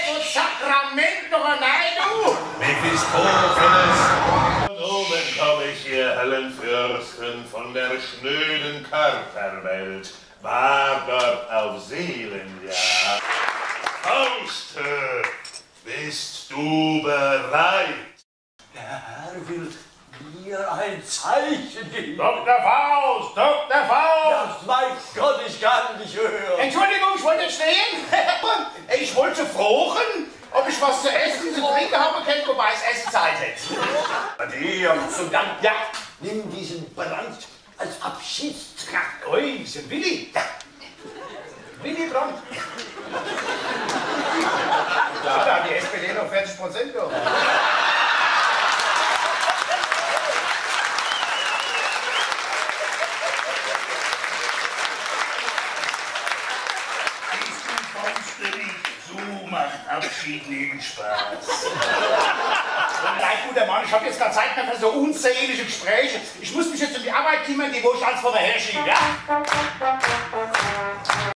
du Sakrament noch nein, du! Mephistopheles! Von oben komm ich, ihr hellen Fürsten, von der schnöden Körperwelt, mager auf Seelenjagd. Fauste, bist du bereit? Der Herr will mir ein Zeichen geben. Dr. Faust! Dr. Faust! Ja, mein Gott, ich kann nicht hören. Entschuldigung, ich wollte stehen. Ich wollte fragen, ob ich was zu essen, zu trinken haben könnte, wobei es Essenszeit hätte. Dir zum Dank. Ja, nimm diesen Brand als Abschiedstrakt. Ui, ist ein Willi. Ja. Willi Brandt. Ja, da hat die SPD noch 40% gehabt. So macht Abschied nehmen Spaß. Leid, guter Mann, ich habe jetzt gar Zeit mehr für so unzählige Gespräche. Ich muss mich jetzt um die Arbeit kümmern, die wo ich alles vor mir herschiebe, ja?